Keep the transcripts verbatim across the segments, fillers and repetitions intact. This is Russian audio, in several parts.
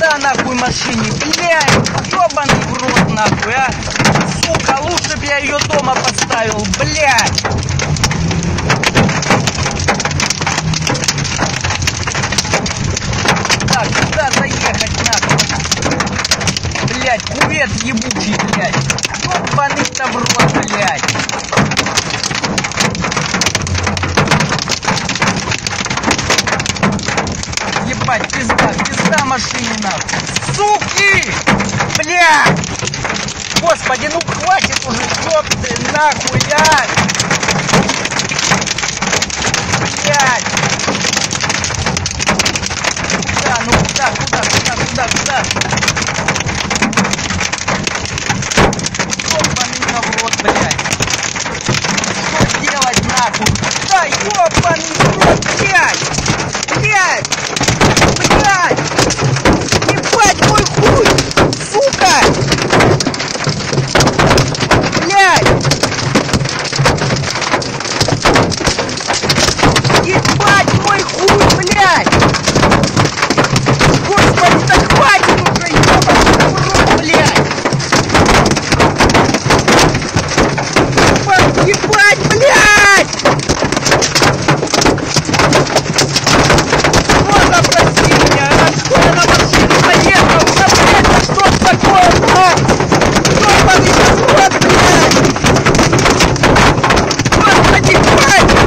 Пизда нахуй машине, блядь, ёбаный в рот нахуй, а. Сука, лучше б я ее дома поставил, блядь. Так, куда заехать нахуй? Блядь, кувет ебучий, блядь. Ёбаный-то в рот, блядь. Ебать, пизда, пизда машине нахуй. Суки! Блядь! Господи, ну хватит уже, ёпты, нахуй, а! Блядь! Куда, ну куда, куда, куда, куда, куда? Ёбаный на в рот, блядь! Что делать нахуй? Да, ёбаный в рот, блядь! Блядь! Блядь! Ебать мой хуй! Сука! Блядь! Ебать мой хуй, блядь! Господи, да хватит уже, ебаный в рот, блядь! Ебать, ебать, блядь! Можно прости меня, а что я на машине поехал? Да, блядь, что такое, блядь? Ёбаный в рот, блядь! Господи, блядь!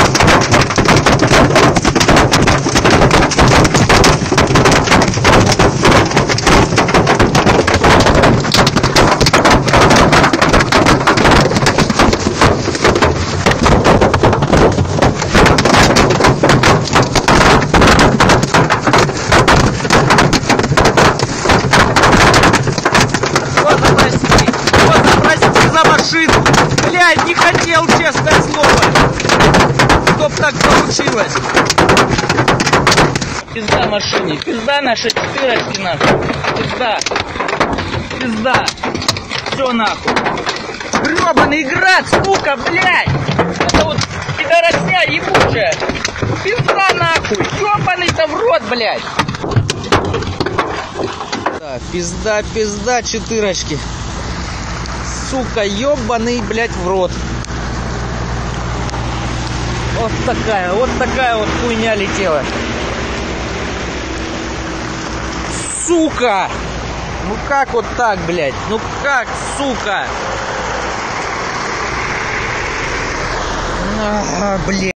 Блядь, не хотел, честное слово. Чтоб так получилось. Пизда машине, пизда наши четырочки нахуй. Пизда. Пизда. Все нахуй. Гребаный град, сука, блядь. Это вот пидоросня ебучая. Пизда нахуй. Ёбаный-то в рот, блядь. Да, пизда, пизда, четырочки. Сука, ёбаный, блядь, в рот. Вот такая, вот такая вот хуйня летела. Сука! Ну как вот так, блядь? Ну как, сука? А, блядь.